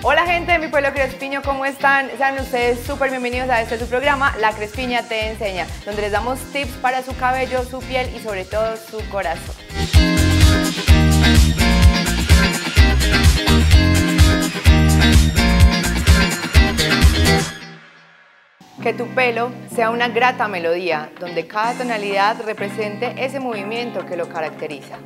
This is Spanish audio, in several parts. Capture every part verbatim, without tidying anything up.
Hola gente de mi pueblo Crespiño, ¿cómo están? Sean ustedes súper bienvenidos a este su programa, La Crespiña te enseña, donde les damos tips para su cabello, su piel y sobre todo su corazón. Que tu pelo sea una grata melodía, donde cada tonalidad represente ese movimiento que lo caracteriza.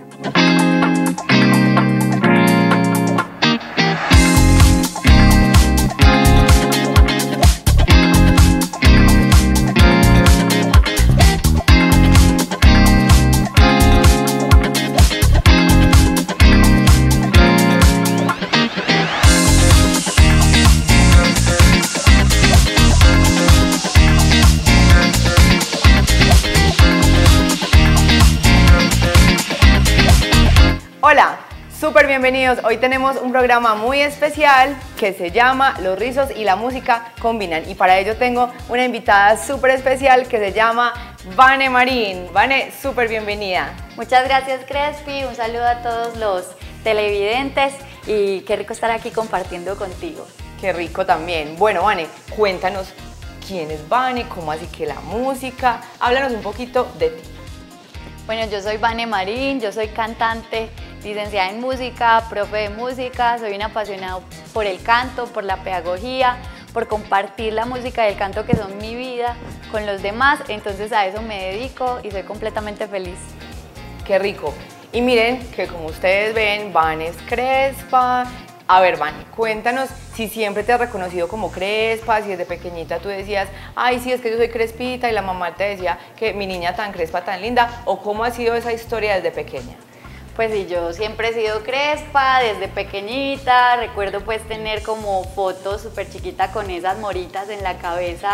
Hola, súper bienvenidos. Hoy tenemos un programa muy especial que se llama Los rizos y la música combinan. Y para ello tengo una invitada súper especial que se llama Vane Marín. Vane, súper bienvenida. Muchas gracias, Crespi. Un saludo a todos los televidentes y qué rico estar aquí compartiendo contigo. Qué rico también. Bueno, Vane, cuéntanos quién es Vane, cómo así que la música. Háblanos un poquito de ti. Bueno, yo soy Vane Marín, yo soy cantante, licenciada en música, profe de música, soy una apasionada por el canto, por la pedagogía, por compartir la música y el canto que son mi vida con los demás, entonces a eso me dedico y soy completamente feliz. Qué rico. Y miren que como ustedes ven, Vane es crespa. A ver, Vane, cuéntanos si siempre te has reconocido como crespa, si desde pequeñita tú decías, ay, sí, es que yo soy crespita y la mamá te decía que mi niña tan crespa, tan linda, o cómo ha sido esa historia desde pequeña. Pues sí, yo siempre he sido crespa, desde pequeñita, recuerdo pues tener como fotos súper chiquita con esas moritas en la cabeza.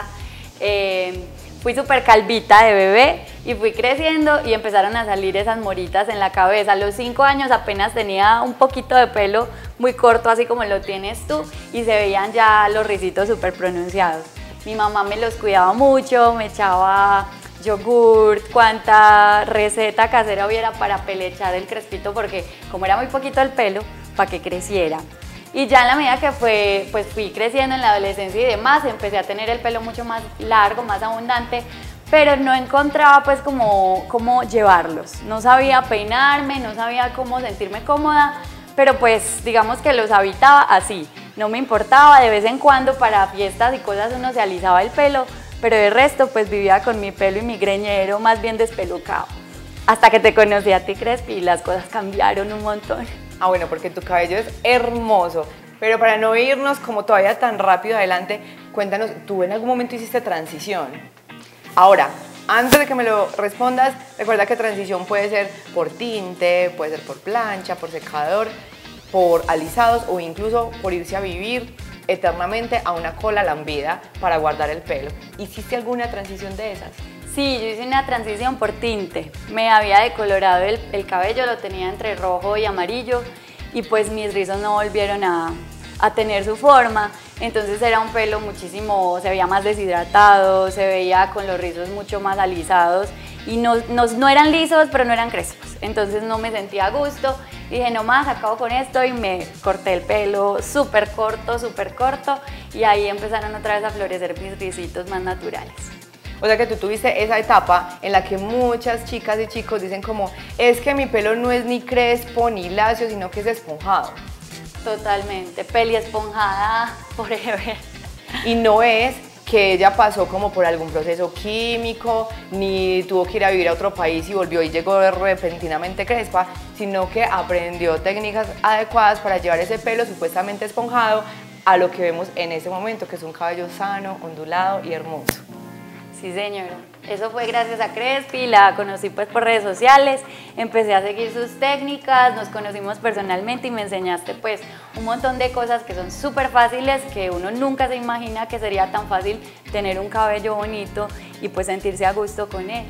Eh, fui súper calvita de bebé y fui creciendo y empezaron a salir esas moritas en la cabeza. A los cinco años apenas tenía un poquito de pelo muy corto, así como lo tienes tú, y se veían ya los risitos súper pronunciados. Mi mamá me los cuidaba mucho, me echaba yogurt, cuánta receta casera hubiera para pelechar el crespito, porque como era muy poquito el pelo, para que creciera. Y ya en la medida que fue, pues fui creciendo en la adolescencia y demás, empecé a tener el pelo mucho más largo, más abundante, pero no encontraba pues como cómo llevarlos. No sabía peinarme, no sabía cómo sentirme cómoda, pero pues digamos que los habitaba así. No me importaba, de vez en cuando para fiestas y cosas uno se alisaba el pelo, pero de resto pues vivía con mi pelo y mi greñero más bien despelucado. Hasta que te conocí a ti, Crespi, y las cosas cambiaron un montón. Ah, bueno, porque tu cabello es hermoso, pero para no irnos como todavía tan rápido adelante, cuéntanos, ¿tú en algún momento hiciste transición? Ahora, antes de que me lo respondas, recuerda que transición puede ser por tinte, puede ser por plancha, por secador, por alisados o incluso por irse a vivir eternamente a una cola lambida para guardar el pelo. ¿Hiciste alguna transición de esas? Sí, yo hice una transición por tinte. Me había decolorado el, el cabello, lo tenía entre rojo y amarillo y pues mis rizos no volvieron a, a tener su forma. Entonces era un pelo muchísimo, se veía más deshidratado, se veía con los rizos mucho más alisados y no, no, no eran lisos, pero no eran crespos. Entonces no me sentía a gusto. Dije, no más, acabo con esto y me corté el pelo súper corto, súper corto y ahí empezaron otra vez a florecer mis risitos más naturales. O sea que tú tuviste esa etapa en la que muchas chicas y chicos dicen como, es que mi pelo no es ni crespo ni lacio, sino que es esponjado. Totalmente, peli esponjada forever. Y no es que ella pasó como por algún proceso químico, ni tuvo que ir a vivir a otro país y volvió y llegó repentinamente crespa, sino que aprendió técnicas adecuadas para llevar ese pelo supuestamente esponjado a lo que vemos en ese momento, que es un cabello sano, ondulado y hermoso. Sí, señora. Eso fue gracias a Crespi, la conocí pues por redes sociales, empecé a seguir sus técnicas, nos conocimos personalmente y me enseñaste pues un montón de cosas que son súper fáciles, que uno nunca se imagina que sería tan fácil tener un cabello bonito y pues sentirse a gusto con él.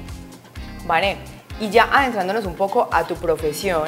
Vale, y ya adentrándonos un poco a tu profesión,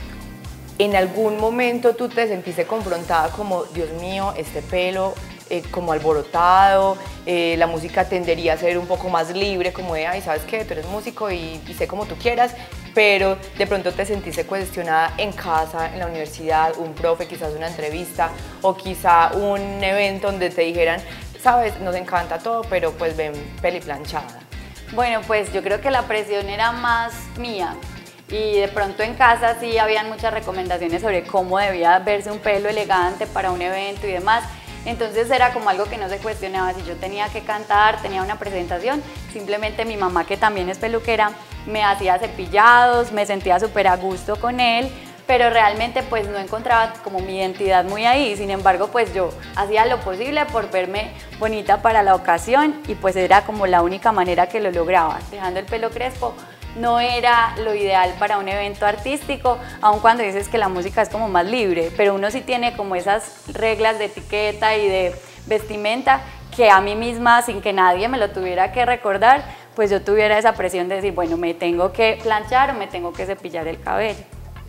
¿en algún momento tú te sentiste confrontada como, Dios mío, este pelo eh, como alborotado, eh, la música tendería a ser un poco más libre, como de, ay, ¿sabes qué? Tú eres músico y, y sé como tú quieras, pero de pronto te sentiste cuestionada en casa, en la universidad, un profe, quizás una entrevista o quizá un evento donde te dijeran, sabes, nos encanta todo, pero pues ven peli planchada. Bueno, pues yo creo que la presión era más mía y de pronto en casa sí habían muchas recomendaciones sobre cómo debía verse un pelo elegante para un evento y demás. Entonces era como algo que no se cuestionaba, si yo tenía que cantar, tenía una presentación, simplemente mi mamá, que también es peluquera, me hacía cepillados, me sentía súper a gusto con él, pero realmente pues no encontraba como mi identidad muy ahí. Sin embargo, pues yo hacía lo posible por verme bonita para la ocasión y pues era como la única manera que lo lograba. Dejando el pelo crespo no era lo ideal para un evento artístico, aun cuando dices que la música es como más libre, pero uno sí tiene como esas reglas de etiqueta y de vestimenta que a mí misma, sin que nadie me lo tuviera que recordar, pues yo tuviera esa presión de decir, bueno, me tengo que planchar o me tengo que cepillar el cabello.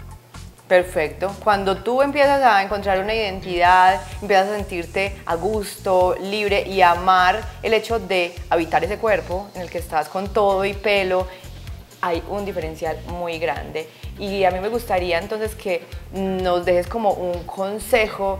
Perfecto. Cuando tú empiezas a encontrar una identidad, empiezas a sentirte a gusto, libre y amar el hecho de habitar ese cuerpo en el que estás con todo y pelo, hay un diferencial muy grande. Y a mí me gustaría entonces que nos dejes como un consejo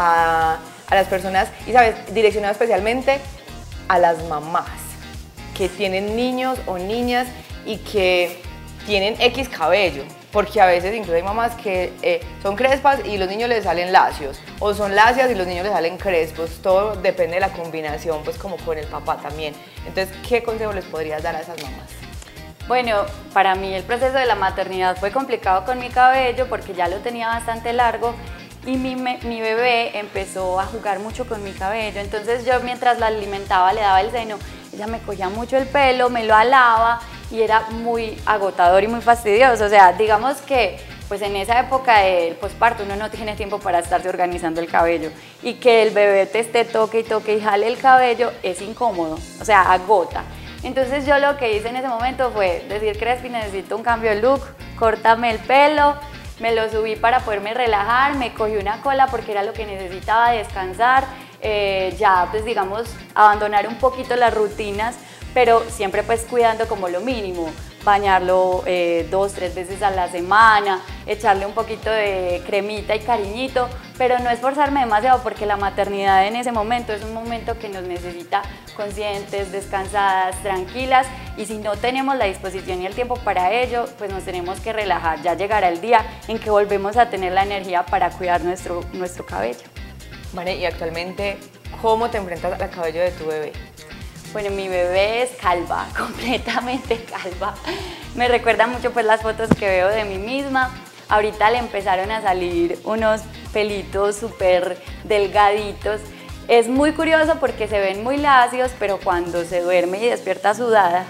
a, a las personas, y sabes, direccionado especialmente a las mamás que tienen niños o niñas y que tienen X cabello. Porque a veces incluso hay mamás que eh, son crespas y los niños les salen lacios, o son lacias y los niños les salen crespos, todo depende de la combinación, pues como con el papá también. Entonces, ¿qué consejo les podrías dar a esas mamás? Bueno, para mí el proceso de la maternidad fue complicado con mi cabello porque ya lo tenía bastante largo y mi, me, mi bebé empezó a jugar mucho con mi cabello. Entonces yo, mientras la alimentaba, le daba el seno, ella me cogía mucho el pelo, me lo alaba y era muy agotador y muy fastidioso. O sea, digamos que pues en esa época del posparto uno no tiene tiempo para estarse organizando el cabello y que el bebé te esté toque y toque y jale el cabello es incómodo, o sea, agota. Entonces yo lo que hice en ese momento fue decir, Crespi, necesito un cambio de look, córtame el pelo, me lo subí para poderme relajar, me cogí una cola porque era lo que necesitaba, descansar, eh, ya pues digamos abandonar un poquito las rutinas, pero siempre pues cuidando como lo mínimo, bañarlo eh, dos, tres veces a la semana, echarle un poquito de cremita y cariñito, pero no esforzarme demasiado porque la maternidad en ese momento es un momento que nos necesita conscientes, descansadas, tranquilas, y si no tenemos la disposición y el tiempo para ello, pues nos tenemos que relajar. Ya llegará el día en que volvemos a tener la energía para cuidar nuestro, nuestro cabello. Vale, y actualmente, ¿cómo te enfrentas al cabello de tu bebé? Bueno, mi bebé es calva, completamente calva. Me recuerda mucho pues las fotos que veo de mí misma. Ahorita le empezaron a salir unos pelitos súper delgaditos. Es muy curioso porque se ven muy lacios, pero cuando se duerme y despierta sudada,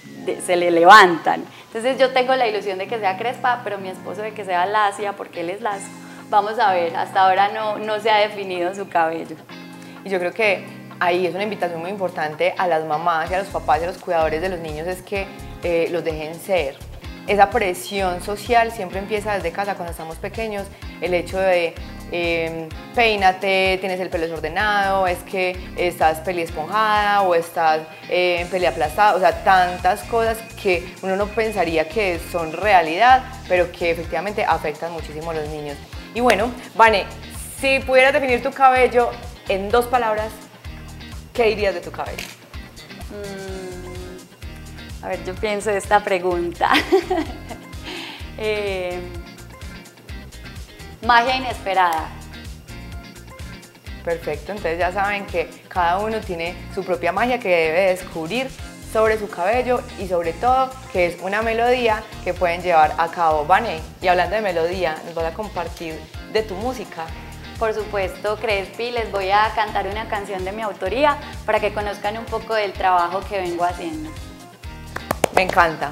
se le levantan. Entonces yo tengo la ilusión de que sea crespa, pero mi esposo de que sea lacia porque él es lacio. Vamos a ver, hasta ahora no, no se ha definido su cabello. Y yo creo que ahí es una invitación muy importante a las mamás y a los papás y a los cuidadores de los niños, es que eh, los dejen ser. Esa presión social siempre empieza desde casa cuando estamos pequeños, el hecho de eh, peínate, tienes el pelo desordenado, es que estás peli esponjada o estás eh, peli aplastada, o sea, tantas cosas que uno no pensaría que son realidad, pero que efectivamente afectan muchísimo a los niños. Y bueno, Vane, si pudieras definir tu cabello en dos palabras, ¿qué dirías de tu cabello? Mm, a ver, yo pienso esta pregunta. eh, magia inesperada. Perfecto, entonces ya saben que cada uno tiene su propia magia que debe descubrir sobre su cabello y sobre todo que es una melodía que pueden llevar a cabo. Vane, y hablando de melodía, nos vas a compartir de tu música. Por supuesto, Crespi, les voy a cantar una canción de mi autoría para que conozcan un poco del trabajo que vengo haciendo. Me encanta.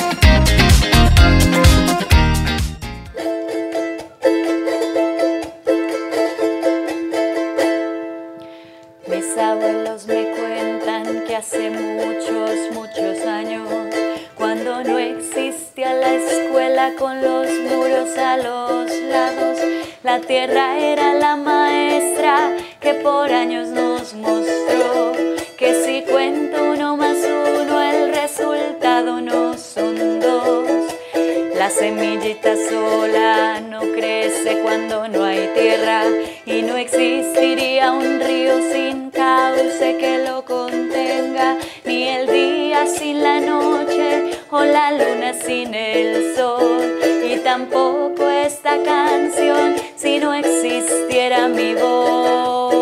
Mis abuelos me cuentan que hace muchos, muchos años, cuando no existía la escuela con los muros a los lados, la tierra era la maestra que por años nos mostró que si cuento uno más uno el resultado no son dos. Las semillita sola no crece cuando no hay tierra y no existiría un río sin cauce que lo contenga, ni el día sin la noche o la luna sin el sol, y tampoco esta canción si no existiera mi voz.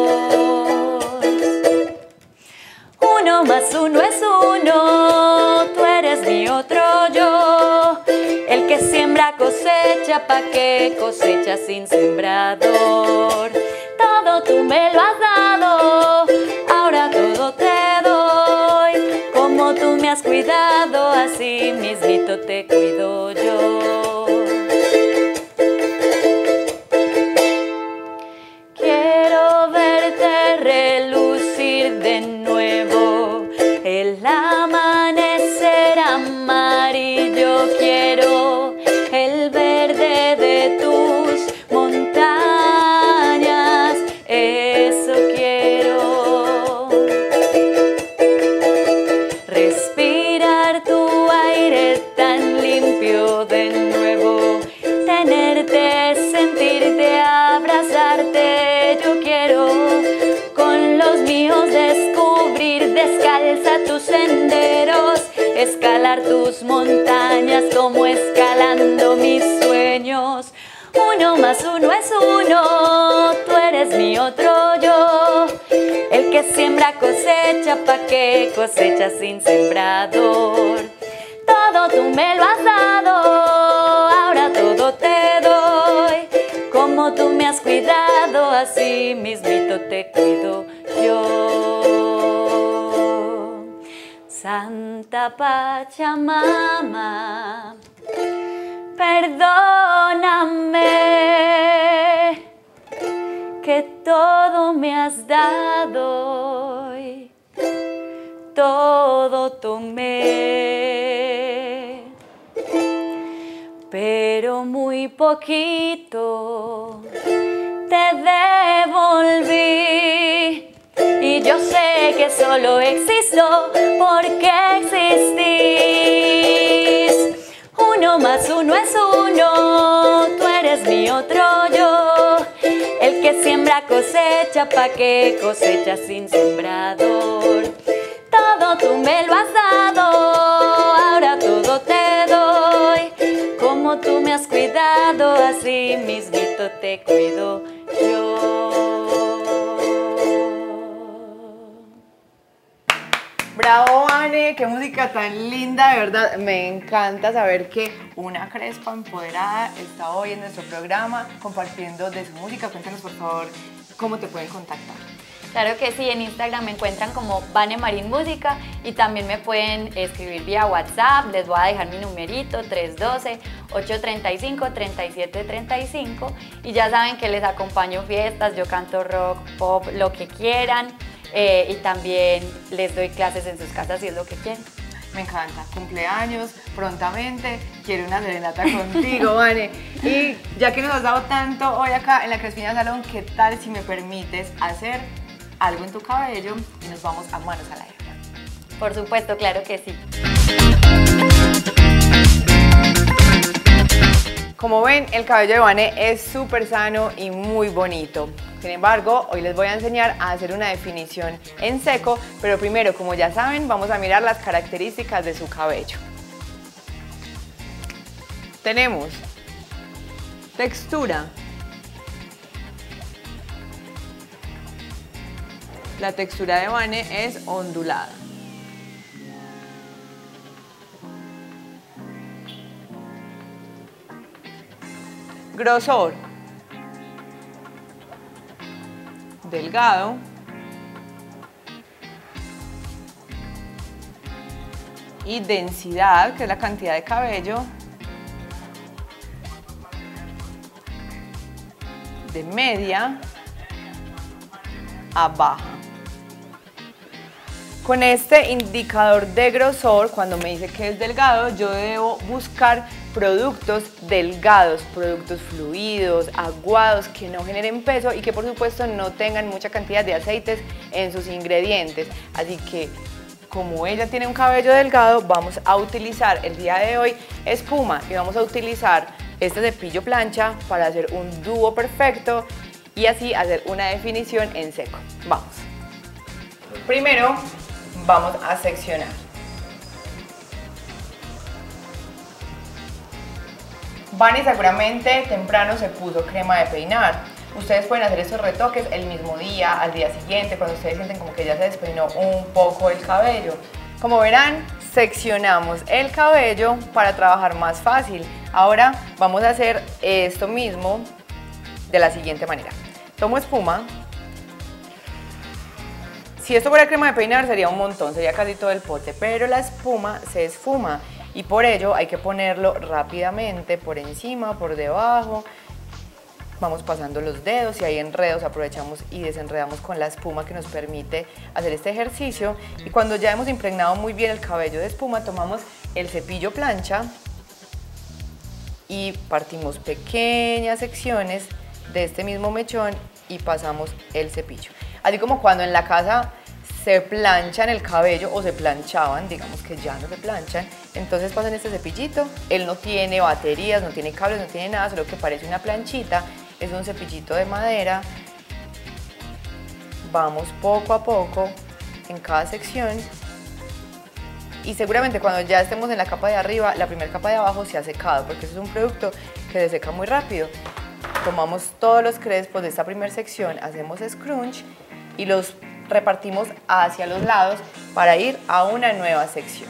Uno más uno es uno, tú eres mi otro yo, el que siembra cosecha, pa' que cosecha sin sembrador. Todo tú me lo has dado, ahora todo te doy, como tú me has cuidado, así mismito te cuido yo. Quiero verte relucir de nuevo, el amanecer amarillo quiero, el verde de tus montañas, eso quiero. Respirar tu aire tan limpio de nuevo, tenerte, sentirte, abrazarte, yo quiero. Con los míos descubrir descalza tus senderos, escalar tus montañas como escalando mis sueños. Uno más uno es uno, tú eres mi otro yo, el que siembra cosecha, pa' que cosecha sin sembrador. Todo tú me lo has dado, ahora todo te doy, como tú me has cuidado, así mismito te cuido yo. Santa Pachamama, perdóname, que todo me has dado y todo tomé, pero muy poquito te devolví, y yo sé que solo existo porque existís. Uno más uno es uno, tú eres mi otro yo, el que siembra cosecha, pa' que cosecha sin sembrador. Todo tú me lo has dado, ahora todo te doy, como tú me has cuidado, así mismito te cuido yo. Bravo, Vane, qué música tan linda, de verdad. Me encanta saber que una crespa empoderada está hoy en nuestro programa compartiendo de su música. Cuéntanos, por favor, cómo te pueden contactar. Claro que sí, en Instagram me encuentran como Vane Marín Música y también me pueden escribir vía WhatsApp. Les voy a dejar mi numerito tres uno dos, ocho tres cinco, tres siete tres cinco, y ya saben que les acompaño fiestas, yo canto rock, pop, lo que quieran, eh, y también les doy clases en sus casas si es lo que quieren. Me encanta, cumpleaños prontamente, quiero una serenata contigo, Vane. Y ya que nos has dado tanto hoy acá en la Crespina Salón, ¿qué tal si me permites hacer algo en tu cabello y nos vamos a manos al aire? Por supuesto, claro que sí. Como ven, el cabello de Vane es súper sano y muy bonito. Sin embargo, hoy les voy a enseñar a hacer una definición en seco, pero primero, como ya saben, vamos a mirar las características de su cabello. Tenemos textura. La textura de Vane es ondulada. Grosor. Delgado. Y densidad, que es la cantidad de cabello, de media a baja. Con este indicador de grosor, cuando me dice que es delgado, yo debo buscar productos delgados, productos fluidos, aguados, que no generen peso y que por supuesto no tengan mucha cantidad de aceites en sus ingredientes. Así que como ella tiene un cabello delgado, vamos a utilizar el día de hoy espuma y vamos a utilizar este cepillo plancha para hacer un dúo perfecto y así hacer una definición en seco. Vamos. Primero vamos a seccionar. Vani seguramente temprano se puso crema de peinar. Ustedes pueden hacer esos retoques el mismo día, al día siguiente, cuando ustedes sienten como que ya se despeinó un poco el cabello. Como verán, seccionamos el cabello para trabajar más fácil. Ahora vamos a hacer esto mismo de la siguiente manera. Tomo espuma. Si esto fuera crema de peinar sería un montón, sería casi todo el pote, pero la espuma se esfuma y por ello hay que ponerlo rápidamente por encima, por debajo. Vamos pasando los dedos y hay enredos, aprovechamos y desenredamos con la espuma que nos permite hacer este ejercicio. Y cuando ya hemos impregnado muy bien el cabello de espuma, tomamos el cepillo plancha y partimos pequeñas secciones de este mismo mechón y pasamos el cepillo. Así como cuando en la casa se planchan el cabello o se planchaban, digamos que ya no se planchan, entonces pasan este cepillito. Él no tiene baterías, no tiene cables, no tiene nada, solo que parece una planchita. Es un cepillito de madera. Vamos poco a poco en cada sección y seguramente cuando ya estemos en la capa de arriba, la primera capa de abajo se ha secado porque eso es un producto que se seca muy rápido. Tomamos todos los crespos de esta primera sección, hacemos scrunch y los repartimos hacia los lados para ir a una nueva sección.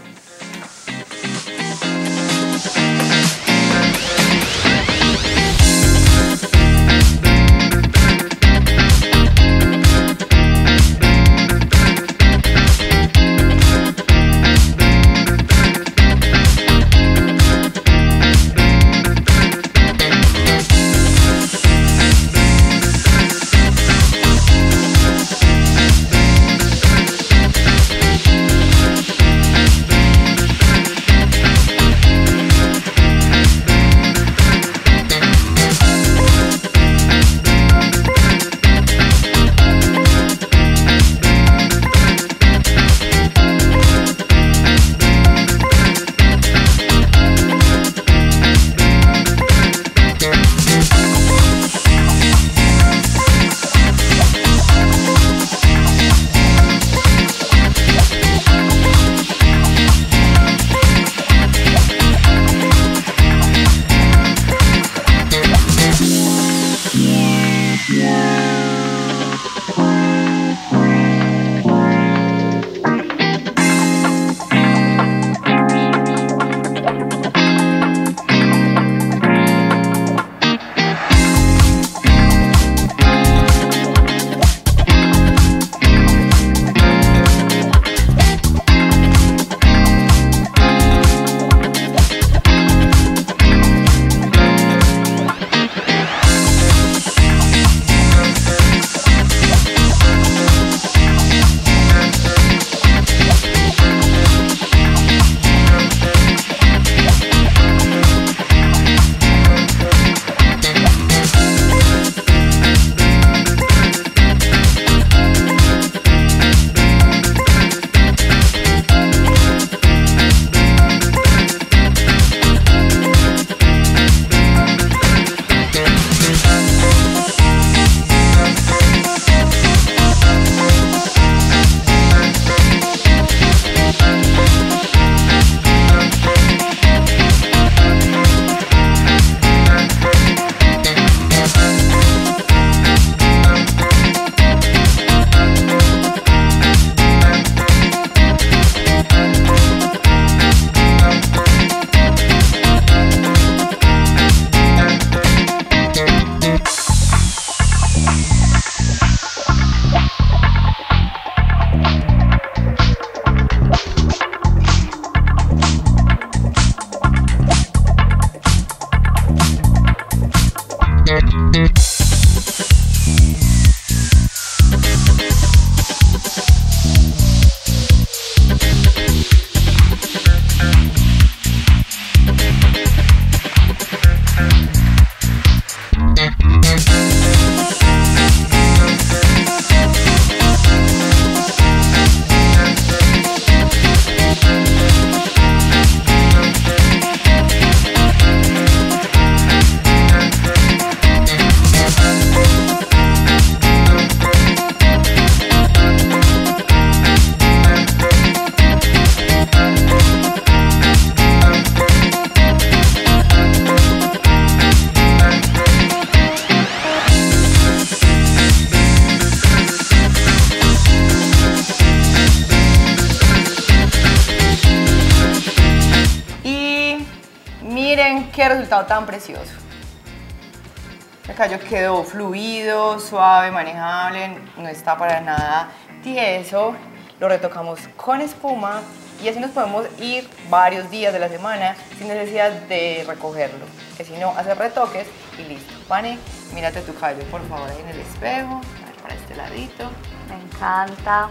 qué resultado tan precioso. El cabello quedó fluido, suave, manejable, no está para nada tieso. Lo retocamos con espuma y así nos podemos ir varios días de la semana sin necesidad de recogerlo, que si no, hacer retoques y listo. Vane, mírate tu cabello por favor ahí en el espejo, a ver, para este ladito. Me encanta.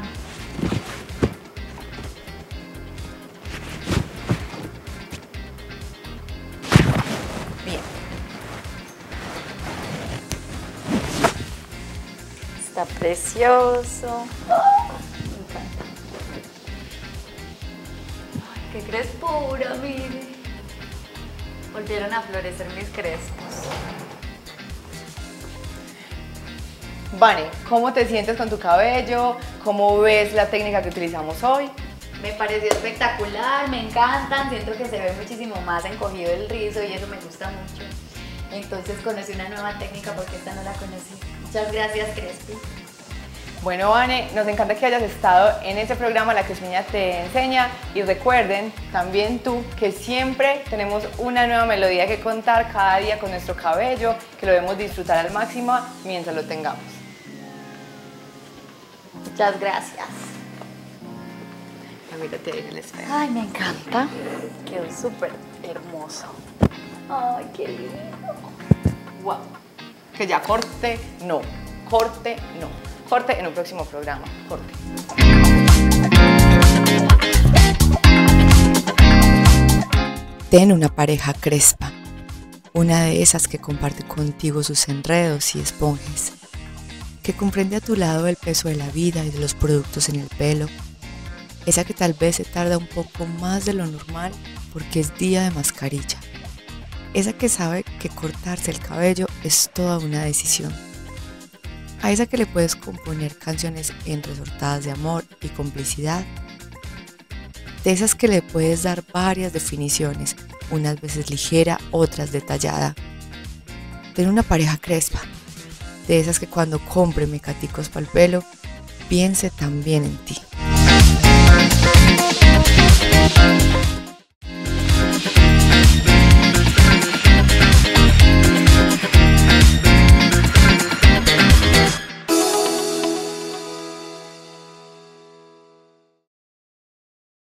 Bien. Está precioso. Me encanta. Ay, qué crespura, mire. Volvieron a florecer mis crespos. Vane, ¿cómo te sientes con tu cabello? ¿Cómo ves la técnica que utilizamos hoy? Me pareció espectacular, me encantan, siento que se ve muchísimo más encogido el rizo y eso me gusta mucho. Entonces conocí una nueva técnica porque esta no la conocí. Muchas gracias, Crespi. Bueno, Vane, nos encanta que hayas estado en este programa La Crespeña te enseña y recuerden, también tú, que siempre tenemos una nueva melodía que contar cada día con nuestro cabello, que lo debemos disfrutar al máximo mientras lo tengamos. Muchas gracias. Mírate ahí en el espejo. Ay, me encanta. Quedó súper hermoso. Ay, qué lindo. Wow. Que ya corte, no. Corte, no. Corte en un próximo programa. Corte. Ten una pareja crespa. Una de esas que comparte contigo sus enredos y esponjes. Que comprende a tu lado el peso de la vida y de los productos en el pelo. Esa que tal vez se tarda un poco más de lo normal porque es día de mascarilla. Esa que sabe que cortarse el cabello es toda una decisión. A esa que le puedes componer canciones entresortadas de amor y complicidad. De esas que le puedes dar varias definiciones, unas veces ligera, otras detallada. Ten una pareja crespa. De esas que cuando compre mecaticos para el pelo, piense también en ti.